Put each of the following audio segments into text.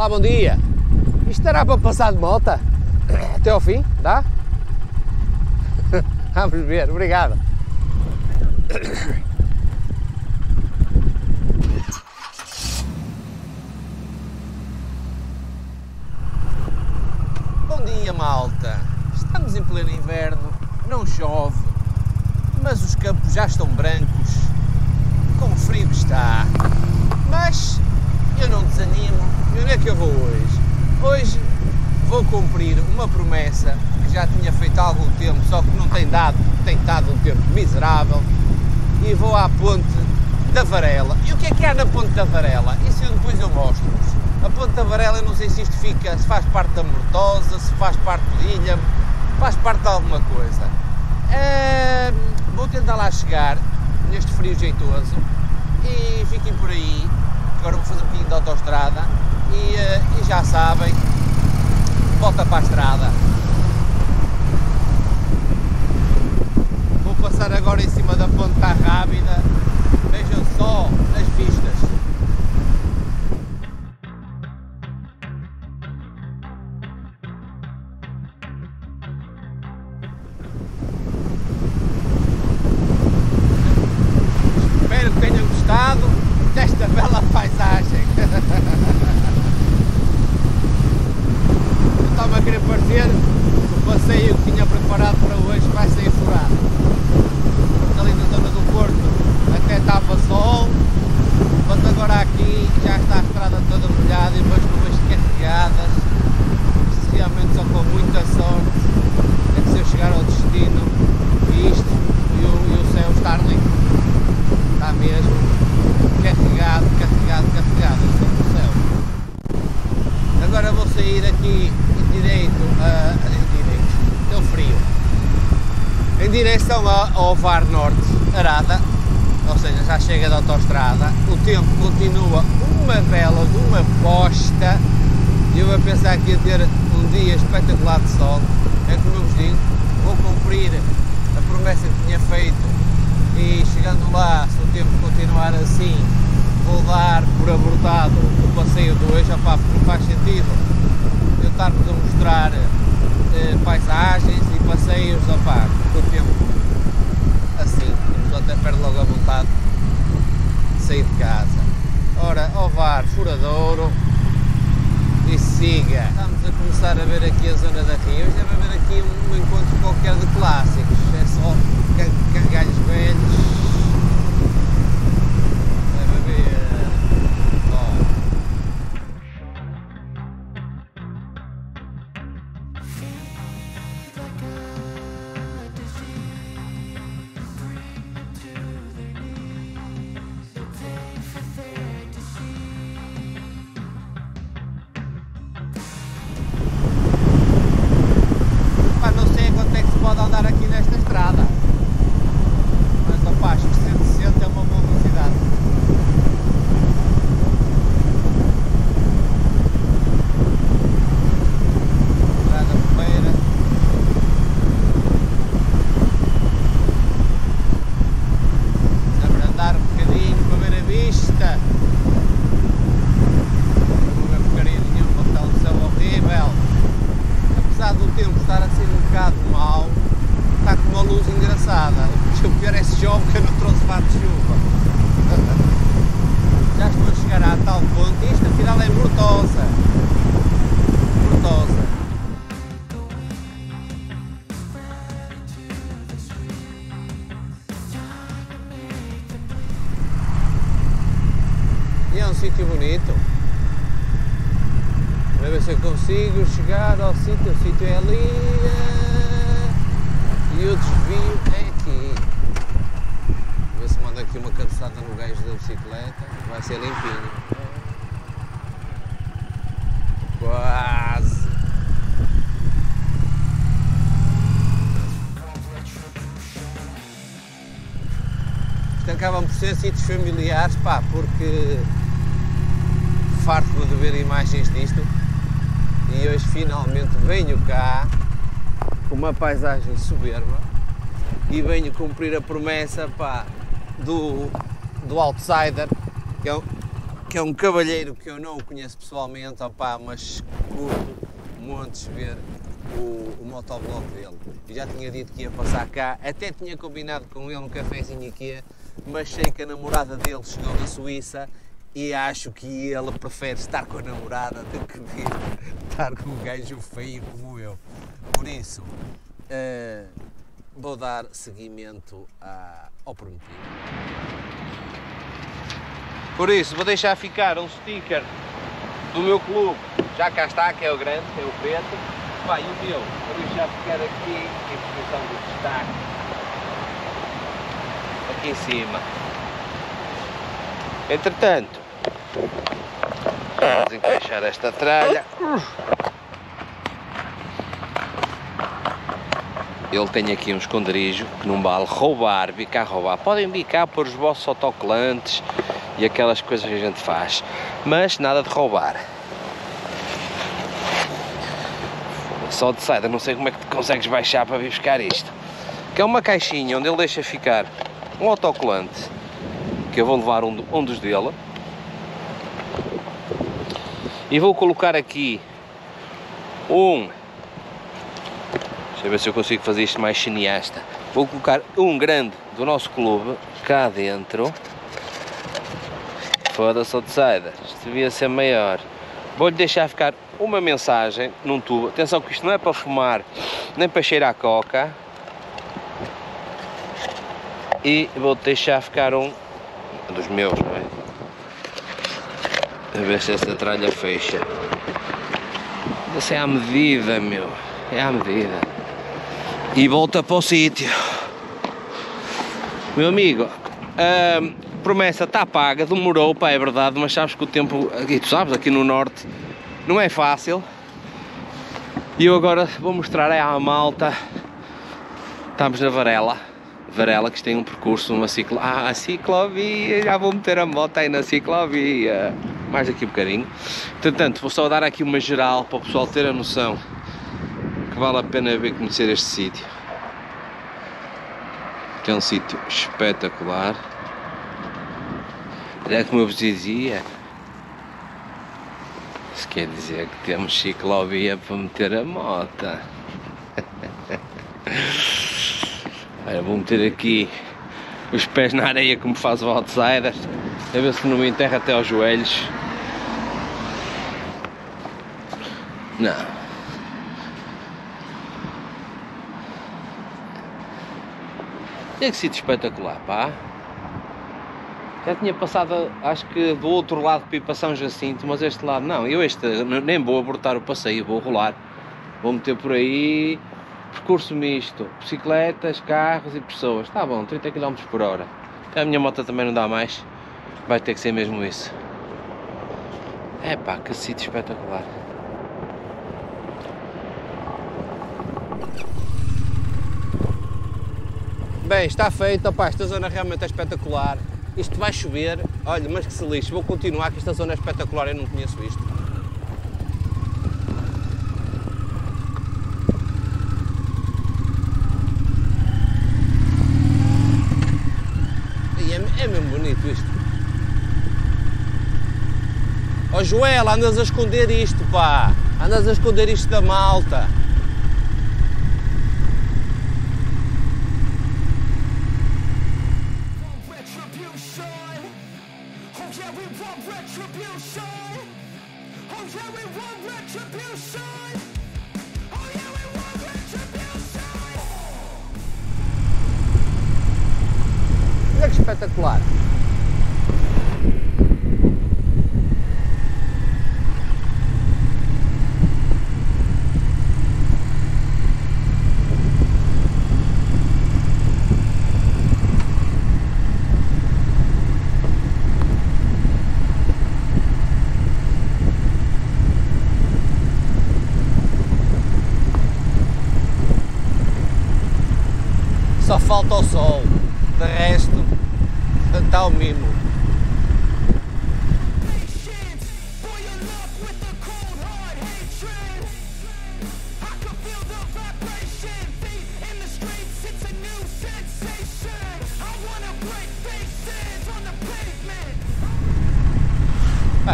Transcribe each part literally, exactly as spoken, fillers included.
Olá, bom dia. Isto dará para passar de moto? Até ao fim? Dá? Vamos ver, obrigado. Bom dia, malta. Estamos em pleno inverno, não chove, mas os campos já estão brancos, com o frio que está. Mas eu não desanimo. E onde é que eu vou hoje? Hoje vou cumprir uma promessa que já tinha feito há algum tempo, só que não tem dado, tem dado um tempo miserável, e vou à Ponte da Varela. E o que é que há na Ponte da Varela? Isso eu depois eu mostro-vos. A Ponte da Varela, eu não sei se isto fica, se faz parte da Mortosa, se faz parte de Ilha, faz parte de alguma coisa. Uh, vou tentar lá chegar, neste frio jeitoso, e fiquem por aí. Agora vou fazer um bocadinho de autoestrada e, uh, e já sabem, volta para a estrada. Vou passar agora em cima da ponte, está rápida. Vejam só as vistas. Espero que tenham gostado desta bela paisagem. Estava a querer parecer que o passeio que tinha preparado para hoje vai ser furado. Ali na zona do Porto até estava sol, mas agora aqui já está a estrada toda molhada e depois nuvens carregadas. Realmente só com muita sorte é que se eu chegar ao destino e isto e o, e o céu estar limpo. Está mesmo carregado, carregado, carregado. Estou no céu. Agora vou sair aqui direito, uh, direito, deu frio, em direção ao V A R Norte, Arada, ou seja, já chega da autoestrada. O tempo continua uma bela de uma bosta, e eu a pensar que ia ter um dia espetacular de sol. É como eu vos digo, vou cumprir a promessa que tinha feito, e chegando lá, se o tempo continuar assim, vou dar por abortado o passeio de hoje. Opá, porque não faz sentido eu estar-vos a mostrar eh, paisagens e passeios, opá, com o tempo assim, a até perde logo a vontade de sair de casa. Ora, ao V A R Furadouro e siga. Estamos a começar a ver aqui a zona da Ria. Hoje deve haver aqui um, um encontro qualquer de clássicos, é só carregalhos velhos. Pode andar aqui nesta estrada, mas rapaz, cento e sessenta é uma boa velocidade. Estrada porreira. Dá para andar um bocadinho para ver a vista. Não vou ver porcaria nenhuma, está um céu horrível. Apesar do tempo estar a ser um bocado mau, está com uma luz engraçada. O pior é se chove, que eu não trouxe fato de chuva. Já estou a chegar a tal ponto. Isto afinal é Mortosa. Mortosa. E é um sítio bonito. Para ver se eu consigo chegar ao sítio. O sítio é ali e o desvio é aqui. Vou ver se manda aqui uma cabeçada no gajo da bicicleta. Vai ser limpinho. Quase. Isto acabam por ser sítios familiares, pá, porque farto-me de ver imagens disto. E hoje finalmente venho cá com uma paisagem soberba e venho cumprir a promessa, pá, do, do Outsider, que é, um, que é um cavalheiro que eu não o conheço pessoalmente, opá, mas curto montes ver o, o motoblog dele. E já tinha dito que ia passar cá, até tinha combinado com ele um cafezinho aqui, mas sei que a namorada dele chegou da Suíça e acho que ele prefere estar com a namorada do que vir estar com um gajo feio como eu. Por isso, uh, vou dar seguimento a, ao prometido. Por isso, vou deixar ficar um sticker do meu clube, já cá está, que é o grande, que é o preto. Vai, e o meu, vou deixar ficar aqui em posição de destaque, aqui em cima. Entretanto, vamos encaixar esta tralha. Ele tem aqui um esconderijo que não vale roubar, bicar, roubar. Podem bicar por os vossos autocolantes e aquelas coisas que a gente faz, mas nada de roubar. Só de saída, não sei como é que consegues baixar para vir buscar isto. Que é uma caixinha onde ele deixa ficar um autocolante, que eu vou levar um, um dos dele. E vou colocar aqui um... Deixa eu ver se eu consigo fazer isto mais cineasta. Vou colocar um grande do nosso clube cá dentro. Foda-se, outsider. Isto devia ser maior. Vou-lhe deixar ficar uma mensagem num tubo. Atenção que isto não é para fumar, nem para cheirar a coca. E vou deixar ficar um dos meus, não é? A ver se esta tralha fecha. Isso é à medida, meu. É à medida. E volta para o sítio. Meu amigo, a promessa está paga, demorou, pá, é verdade, mas sabes que o tempo, aqui tu sabes, aqui no norte, não é fácil. E eu agora vou mostrar aí à malta. Estamos na Varela. Varela, que isto tem um percurso, uma ciclo... Ah, a ciclovia, já vou meter a moto aí na ciclovia. Mais aqui um bocadinho. Portanto, vou só dar aqui uma geral para o pessoal ter a noção que vale a pena ver conhecer este sítio. Que é um sítio espetacular. É como eu vos dizia. Isso quer dizer que temos ciclovia para meter a moto. Olha, vou meter aqui os pés na areia como faz o outsider, a ver se não me enterra até aos joelhos. Não. É que sítio espetacular, pá. Já tinha passado, acho que do outro lado para ir para São Jacinto, mas este lado não. Eu este nem vou abortar o passeio, vou rolar. Vou meter por aí. Percurso misto, bicicletas, carros e pessoas. Está bom, trinta quilómetros por hora. A minha moto também não dá mais. Vai ter que ser mesmo isso. É pá, que sítio espetacular. Bem, está feito. Opá, esta zona realmente é espetacular. Isto vai chover. Olha, mas que se lixe. Vou continuar, que esta zona é espetacular. Eu não conheço isto. É mesmo bonito isto. Ó oh, Joel, andas a esconder isto, pá. Andas a esconder isto da malta. Olha que espetacular. Só falta o sol, de resto está o mimo.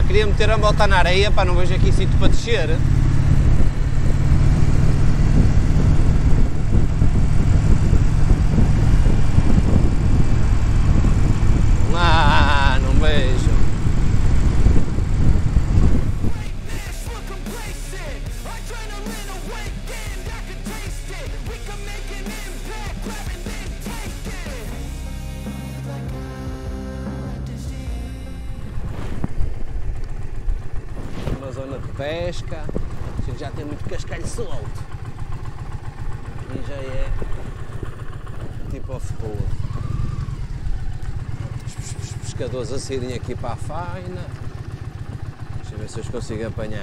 Queria meter a moto na areia, pá, não vejo aqui sítio para descer. Ah, não vejo. Uma zona de pesca, a gente já tem muito cascalho solto. E já é tipo off-road. Os pescadores a saírem aqui para a faina. Deixa eu ver se eu os consigo apanhar.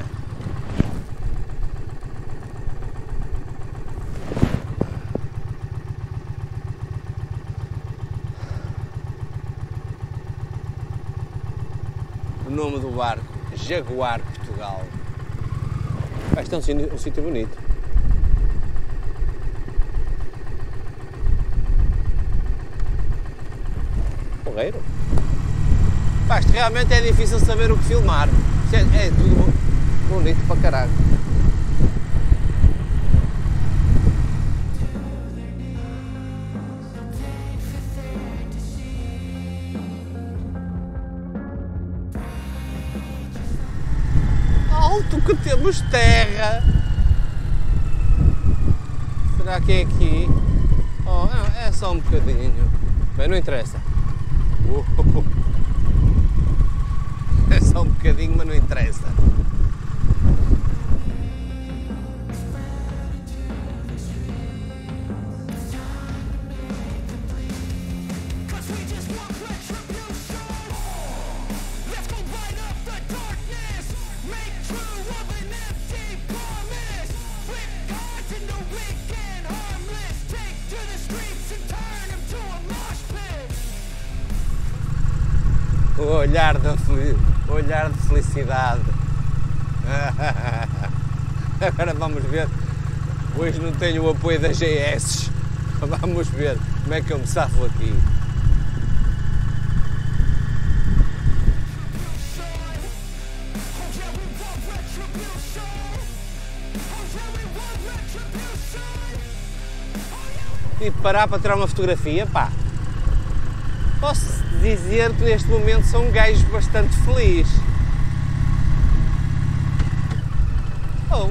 O nome do barco, Jaguar Portugal. Ah, este é um sítio, um sítio bonito. Porreiro. Pá, isto realmente é difícil saber o que filmar. Isto é, é tudo bonito para caralho. Alto que temos terra! Será que é aqui? Oh, é só um bocadinho. Bem, não interessa. Uh, é só um bocadinho, mas não interessa. O olhar, da o olhar de felicidade. Agora vamos ver. Hoje não tenho o apoio das G S. Vamos ver como é que eu me safo aqui. E parar para tirar uma fotografia, pá. Posso dizer que neste momento sou um gajo bastante feliz. Oh!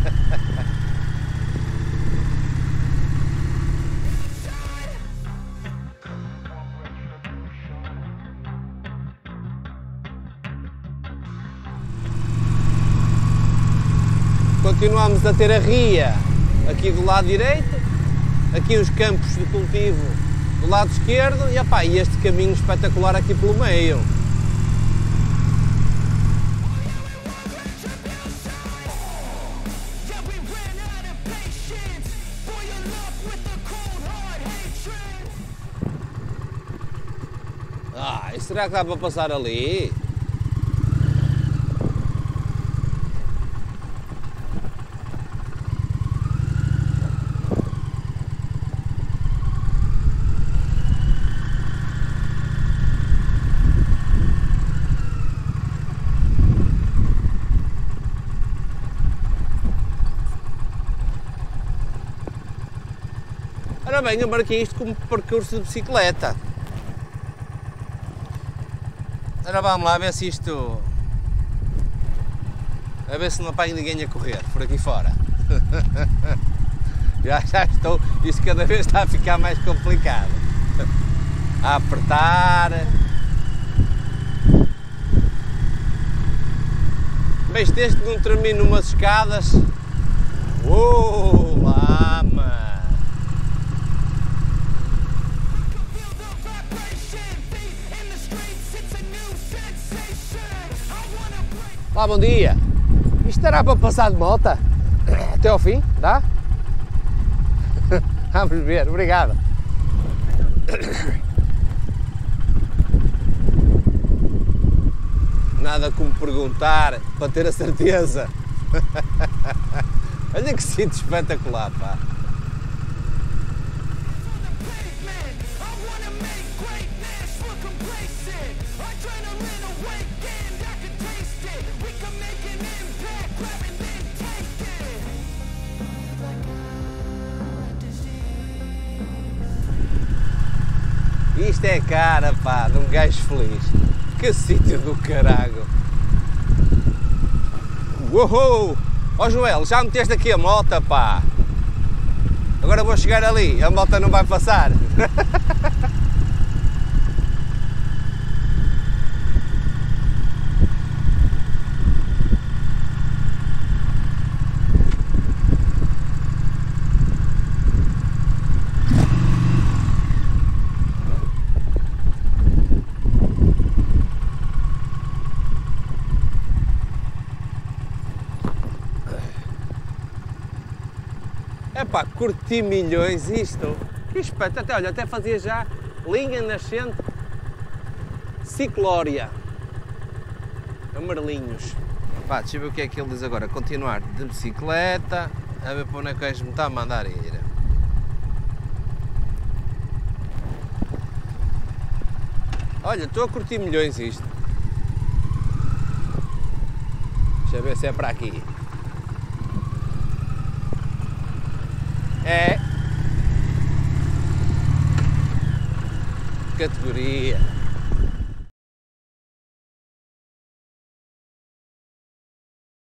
Continuamos a ter a ria aqui do lado direito, aqui os campos de cultivo do lado esquerdo e, opá, e este caminho espetacular aqui pelo meio. Ah, e será que dá para passar ali? Ora bem, eu marquei isto como percurso de bicicleta. Agora vamos lá ver se isto... A ver se não apanho ninguém a correr por aqui fora. já, já estou... Isto cada vez está a ficar mais complicado. A apertar... Mas desde que não termino umas escadas... Uou, lá, mano! Olá, bom dia. Isto dará para passar de moto até ao fim? Dá? Vamos ver, obrigado. Nada como perguntar para ter a certeza. Olha que sítio espetacular, pá. Isto é cara, pá, de um gajo feliz. Que sítio do caralho. Uou! Ó Joel, já meteste aqui a moto, pá. Agora vou chegar ali, a moto não vai passar. Epá, curti milhões isto. Que espetáculo. Até, olha, até fazia já linha nascente Ciclória. Amarelinhos. Pá, deixa eu ver o que é que ele diz agora. Continuar de bicicleta. A ver para onde é que o gajo me está a mandar ir. Olha, estou a curtir milhões isto. Deixa eu ver se é para aqui. É categoria.